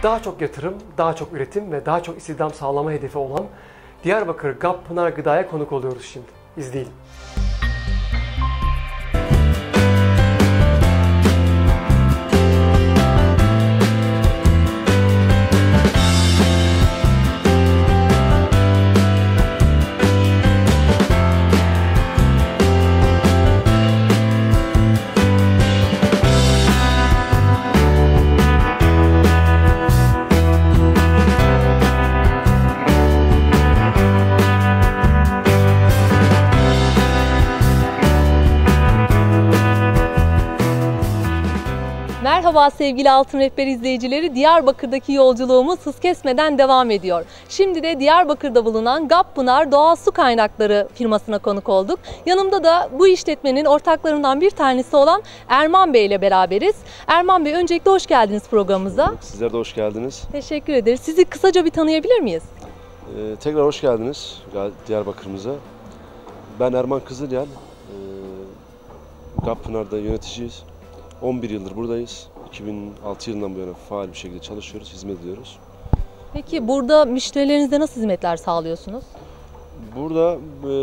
daha çok yatırım, daha çok üretim ve daha çok istihdam sağlama hedefi olan Diyarbakır Gappınar Gıda'ya konuk oluyoruz şimdi. İzleyelim. Merhaba sevgili Altın Rehber izleyicileri, Diyarbakır'daki yolculuğumuz hız kesmeden devam ediyor. Şimdi de Diyarbakır'da bulunan Gappınar Doğal Su Kaynakları firmasına konuk olduk. Yanımda da bu işletmenin ortaklarından bir tanesi olan Erman Bey ile beraberiz. Erman Bey, öncelikle hoş geldiniz programımıza. Sizler de hoş geldiniz. Teşekkür ederiz. Sizi kısaca bir tanıyabilir miyiz? Tekrar hoş geldiniz Diyarbakır'ımıza. Ben Erman Kızılyal, Gappınar'da yöneticiyiz. 11 yıldır buradayız. 2006 yılından bu yana faal bir şekilde çalışıyoruz, hizmet ediyoruz. Peki burada müşterilerinize nasıl hizmetler sağlıyorsunuz? Burada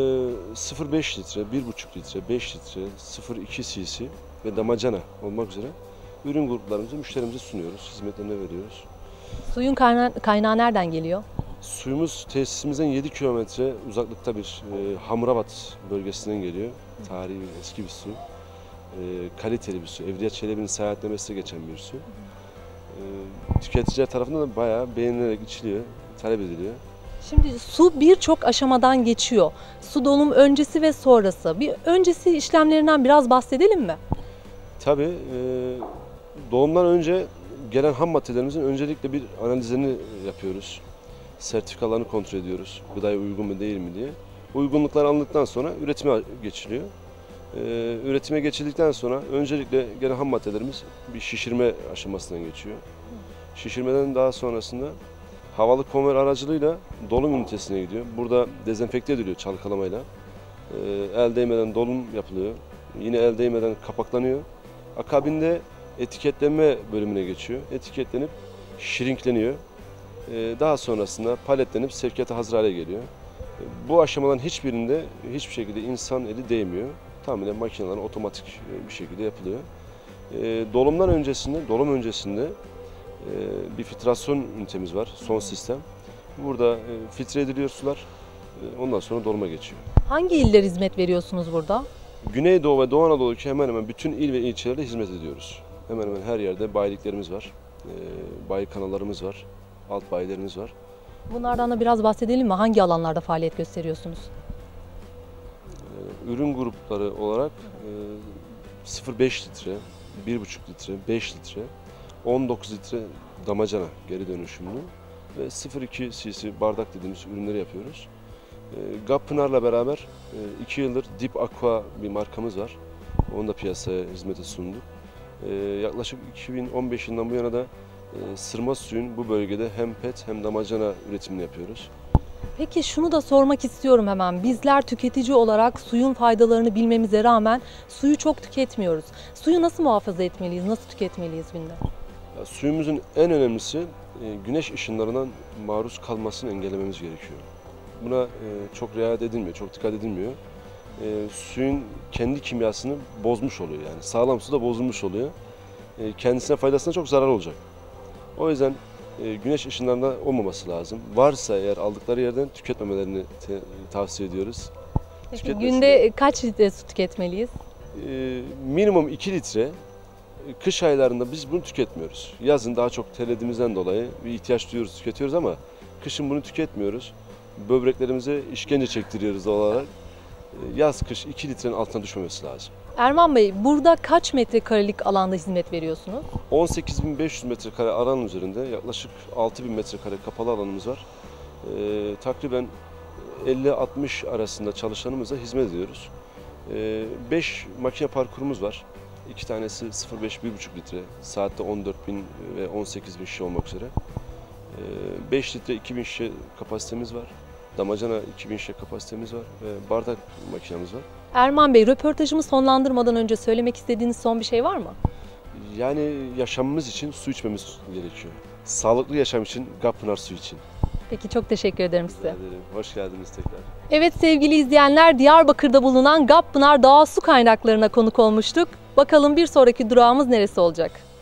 0,5 litre, 1,5 litre, 5 litre, 0,2 cc ve damacana olmak üzere ürün gruplarımızı müşterimize sunuyoruz, hizmetlerini veriyoruz. Suyun kaynağı nereden geliyor? Suyumuz tesisimizden 7 kilometre uzaklıkta bir Hamrabat bölgesinden geliyor. Tarihi eski bir su. Kaliteli bir su. Evliya Çelebi'nin seyahatnamesine geçen bir su. Tüketiciler tarafından da bayağı beğenilerek içiliyor, talep ediliyor. Şimdi su birçok aşamadan geçiyor. Su dolum öncesi ve sonrası. Bir öncesi işlemlerinden biraz bahsedelim mi? Tabii. Doğumdan önce gelen ham maddelerimizin öncelikle bir analizini yapıyoruz. Sertifikalarını kontrol ediyoruz. Gıdaya uygun mu değil mi diye. Uygunluklar alındıktan sonra üretime geçiliyor. Üretime geçildikten sonra öncelikle gelen ham maddelerimiz bir şişirme aşamasından geçiyor. Şişirmeden daha sonrasında havalı konveyör aracılığıyla dolum ünitesine gidiyor. Burada dezenfekte ediliyor çalkalamayla. El değmeden dolum yapılıyor. Yine el değmeden kapaklanıyor. Akabinde etiketlenme bölümüne geçiyor. Etiketlenip şirinkleniyor. Daha sonrasında paletlenip sevkiyata hazır hale geliyor. Bu aşamaların hiçbirinde hiçbir şekilde insan eli değmiyor. Tamamen makinelerin otomatik bir şekilde yapılıyor. Dolum öncesinde bir filtrasyon ünitemiz var, son sistem. Burada filtre ediliyor sular, ondan sonra doluma geçiyor. Hangi iller hizmet veriyorsunuz burada? Güneydoğu ve Doğu Anadolu'daki hemen hemen bütün il ve ilçelerde hizmet ediyoruz. Hemen hemen her yerde bayiliklerimiz var, bayi kanallarımız var, alt bayilerimiz var. Bunlardan da biraz bahsedelim mi? Hangi alanlarda faaliyet gösteriyorsunuz? Ürün grupları olarak 0,5 litre, 1,5 litre, 5 litre, 19 litre damacana geri dönüşümlü ve 0,2 cc bardak dediğimiz ürünleri yapıyoruz. Gappınar'la beraber 2 yıldır Deep Aqua bir markamız var. Onu da piyasaya hizmete sunduk. Yaklaşık 2015 yılından bu yana da sırma suyun bu bölgede hem PET hem damacana üretimini yapıyoruz. Peki şunu da sormak istiyorum hemen. Bizler tüketici olarak suyun faydalarını bilmemize rağmen suyu çok tüketmiyoruz. Suyu nasıl muhafaza etmeliyiz, nasıl tüketmeliyiz günde? Suyumuzun en önemlisi güneş ışınlarından maruz kalmasını engellememiz gerekiyor. Buna çok riayet edilmiyor, çok dikkat edilmiyor. Suyun kendi kimyasını bozmuş oluyor yani. Sağlam su da bozulmuş oluyor. Kendisine faydasına çok zarar olacak. O yüzden güneş ışınlarında olmaması lazım. Varsa eğer aldıkları yerden tüketmemelerini tavsiye ediyoruz. Peki günde kaç litre su tüketmeliyiz? Minimum 2 litre. Kış aylarında biz bunu tüketmiyoruz. Yazın daha çok terlediğimizden dolayı bir ihtiyaç duyuyoruz, tüketiyoruz ama kışın bunu tüketmiyoruz. Böbreklerimize işkence çektiriyoruz doğal olarak. Yaz kış 2 litrenin altına düşmemesi lazım. Erman Bey, burada kaç metrekarelik alanda hizmet veriyorsunuz? 18.500 metrekare alanın üzerinde yaklaşık 6.000 metrekare kapalı alanımız var. Takriben 50-60 arasında çalışanımıza hizmet ediyoruz. 5 makine parkurumuz var. 2 tanesi 0,5-1,5 litre, saatte 14.000 ve 18.000 şişe olmak üzere. 5 litre 2.000 şişe kapasitemiz var. Damacana 2000 şişe kapasitemiz var ve bardak makinemiz var. Erman Bey, röportajımı sonlandırmadan önce söylemek istediğiniz son bir şey var mı? Yani yaşamımız için su içmemiz gerekiyor. sağlıklı yaşam için, Gappınar Su için. Peki çok teşekkür ederim size. Rica ederim. Hoş geldiniz tekrar. Evet sevgili izleyenler, Diyarbakır'da bulunan Gappınar Doğal Su Kaynakları'na konuk olmuştuk. Bakalım bir sonraki durağımız neresi olacak?